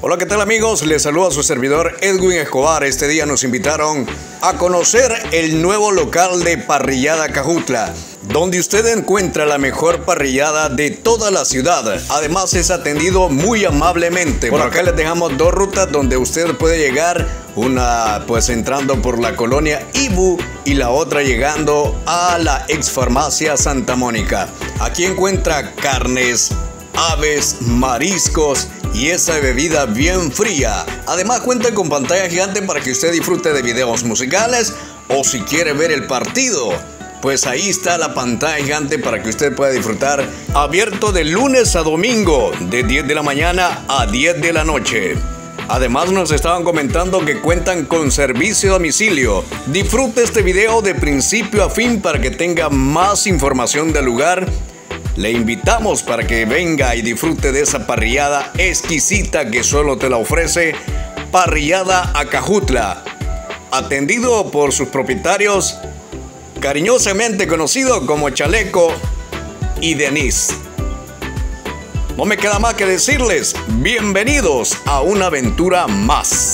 Hola, ¿qué tal amigos? Les saluda su servidor Edwin Escobar. Este día nos invitaron a conocer el nuevo local de Parrillada Cajutla, donde usted encuentra la mejor parrillada de toda la ciudad. Además es atendido muy amablemente. Por acá les dejamos dos rutas donde usted puede llegar. Una pues entrando por la colonia Ibu y la otra llegando a la ex farmacia Santa Mónica. Aquí encuentra carnes, aves, mariscos y esa bebida bien fría. Además cuenta con pantalla gigante para que usted disfrute de videos musicales, o si quiere ver el partido, pues ahí está la pantalla gigante para que usted pueda disfrutar. Abierto de lunes a domingo, de 10 de la mañana a 10 de la noche. Además nos estaban comentando que cuentan con servicio a domicilio. Disfrute este video de principio a fin para que tenga más información del lugar. Le invitamos para que venga y disfrute de esa parrillada exquisita que solo te la ofrece Parrillada Cajutla. Atendido por sus propietarios, cariñosamente conocido como Chaleco y Denise. No me queda más que decirles, bienvenidos a una aventura más.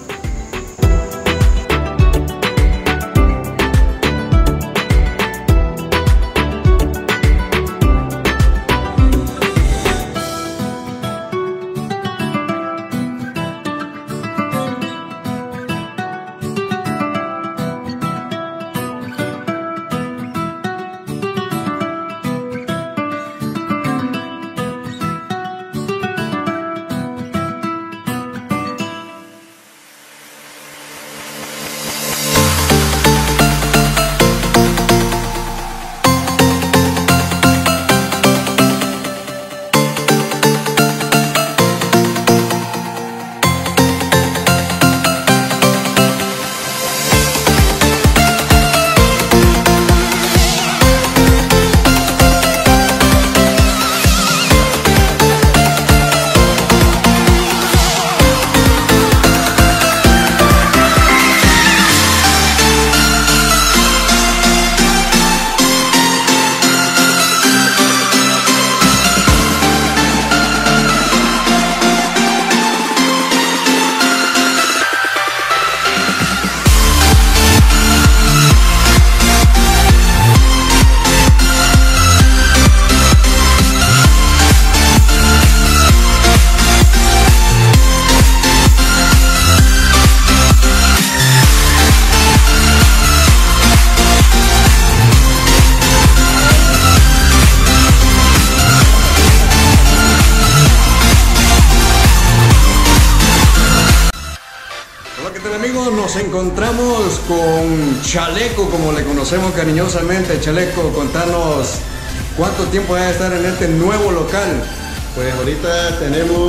Amigos, nos encontramos con Chaleco, como le conocemos cariñosamente. Chaleco, contanos cuánto tiempo va a estar en este nuevo local. Pues ahorita tenemos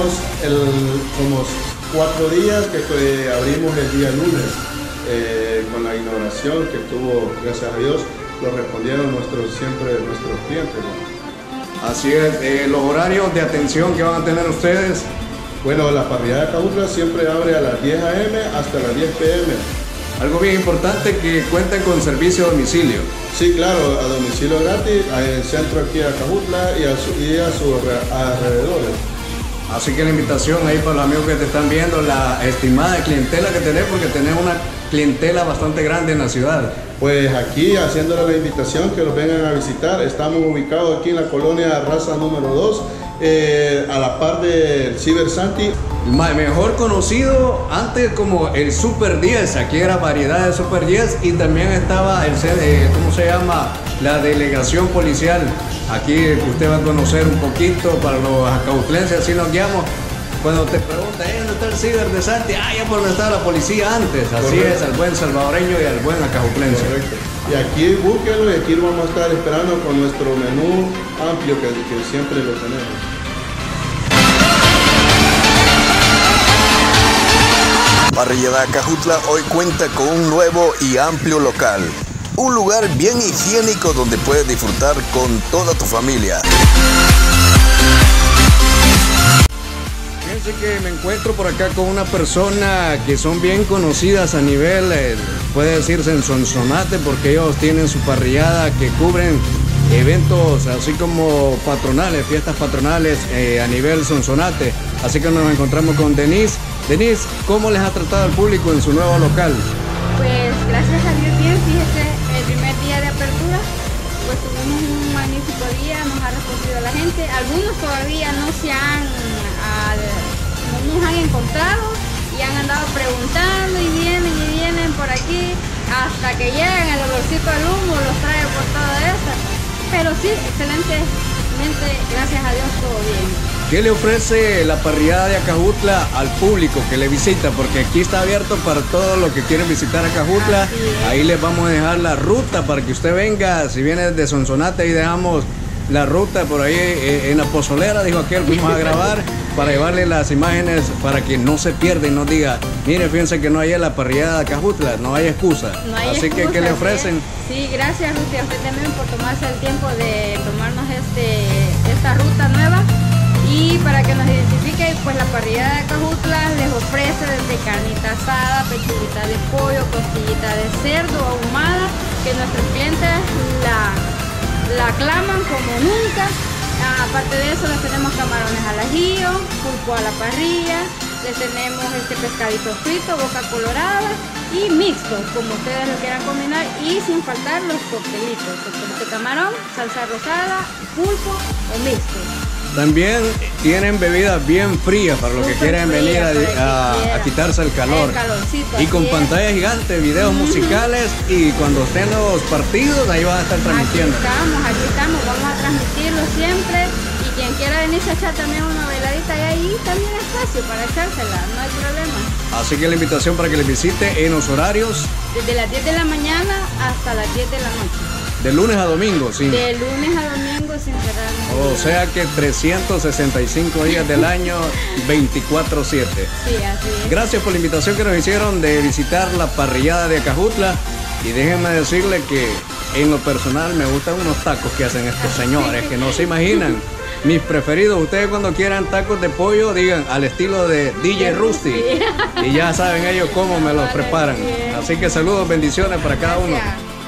como 4 días que abrimos el día lunes, con la inauguración que tuvo, gracias a Dios, lo respondieron siempre nuestros clientes, ¿no? Así es, los horarios de atención que van a tener ustedes. Bueno, la Parrillada Cajutla siempre abre a las 10 a.m. hasta las 10 p.m. Algo bien importante, que cuentan con servicio a domicilio. Sí, claro, a domicilio gratis, al centro aquí a Cajutla y a sus alrededores. Así que la invitación ahí para los amigos que te están viendo, la estimada clientela que tenés, porque tenés una clientela bastante grande en la ciudad. Pues aquí, haciéndole la invitación que los vengan a visitar, estamos ubicados aquí en la colonia Raza número 2, a la par del Ciber Santi. Mejor conocido antes como el Super 10, aquí era variedad de Super 10 y también estaba ¿cómo se llama? La delegación policial. Aquí usted va a conocer un poquito para los acautlenses, así nos guiamos. Cuando te preguntan, ¿dónde está el Ciber de Santi? Ya por donde estaba la policía antes. Así correcto. Es, al buen salvadoreño y al buen acautlense. Correcto. Y aquí búsquenlo y aquí lo vamos a estar esperando con nuestro menú amplio que siempre lo tenemos. Parrillada Cajutla hoy cuenta con un nuevo y amplio local. Un lugar bien higiénico donde puedes disfrutar con toda tu familia. Fíjense que me encuentro por acá con una persona que son bien conocidas a nivel, puede decirse en Sonsonate, porque ellos tienen su parrillada que cubren eventos así como patronales, fiestas patronales a nivel Sonsonate. Así que nos encontramos con Denise. Denise, ¿cómo les ha tratado al público en su nuevo local? Pues gracias a Dios bien, fíjese, el primer día de apertura pues tuvimos un magnífico día, nos ha respondido la gente. Algunos todavía no nos han encontrado y han andado preguntando y vienen por aquí hasta que llegan, el olorcito del humo los trae por todo eso. Pero sí, excelentemente, gracias a Dios, todo bien. ¿Qué le ofrece la parrillada de Acajutla al público que le visita? Porque aquí está abierto para todos los que quieren visitar Acajutla. Ahí les vamos a dejar la ruta para que usted venga. Si viene de Sonsonate, ahí dejamos la ruta por ahí en la pozolera, dijo aquel, fuimos a grabar para llevarle las imágenes para que no se pierda y no diga, mire, fíjense que no hay la parrillada de Acajutla, no hay excusa. No hay Así excusa, que, ¿qué le ofrecen? Sí, gracias Ruti, a usted también por tomarse el tiempo de tomarnos esta ruta nueva. Y para que nos identifique, pues la parrillada de Acajutla les ofrece desde carnita asada, pechuguita de pollo, costillita de cerdo ahumada, que nuestros clientes la aclaman como nunca. Aparte de eso, les tenemos camarones al ajillo, pulpo a la parrilla, les tenemos pescadito frito, boca colorada y mixto, como ustedes lo quieran combinar, y sin faltar los coctelitos, coctelito de camarón, salsa rosada, pulpo o mixto. También tienen bebidas bien frías para los que quieran venir a quitarse el calor. Y con pantalla gigante, videos musicales, y cuando estén los partidos, ahí van a estar transmitiendo. Aquí estamos, vamos a transmitirlo siempre. Y quien quiera venirse a echar también una bailadita, y ahí también espacio para echársela, no hay problema. Así que la invitación para que les visite en los horarios. Desde las 10 de la mañana hasta las 10 de la noche. De lunes a domingo, sí. De lunes a domingo sin cerrar. O sea que 365 días del año, 24/7. Sí, así es. Gracias por la invitación que nos hicieron de visitar la parrillada de Acajutla. Y déjenme decirle que en lo personal me gustan unos tacos que hacen estos señores, que no se imaginan. Mis preferidos, ustedes cuando quieran tacos de pollo, digan al estilo de DJ Rusty. Y ya saben ellos cómo me los preparan. Así que saludos, bendiciones para cada uno.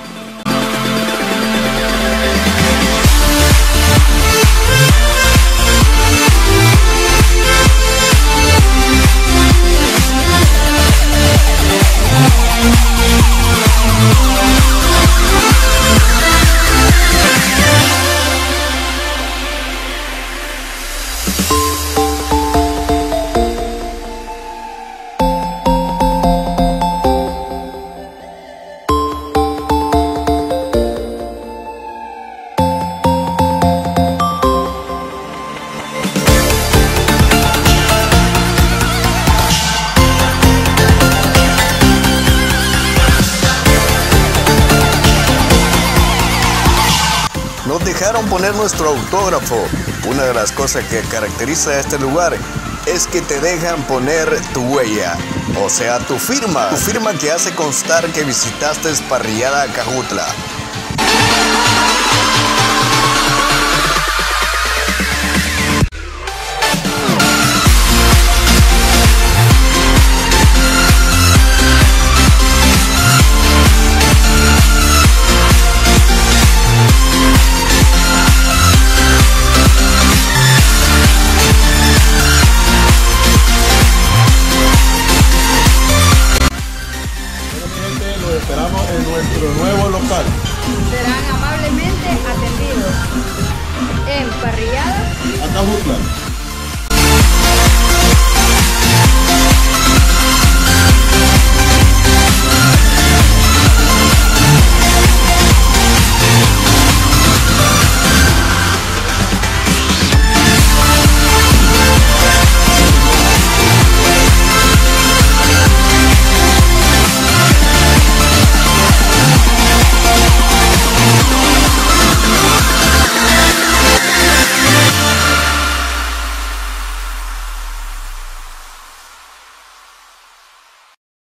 Nos dejaron poner nuestro autógrafo. Una de las cosas que caracteriza a este lugar es que te dejan poner tu huella, o sea, tu firma que hace constar que visitaste Parrillada Acajutla.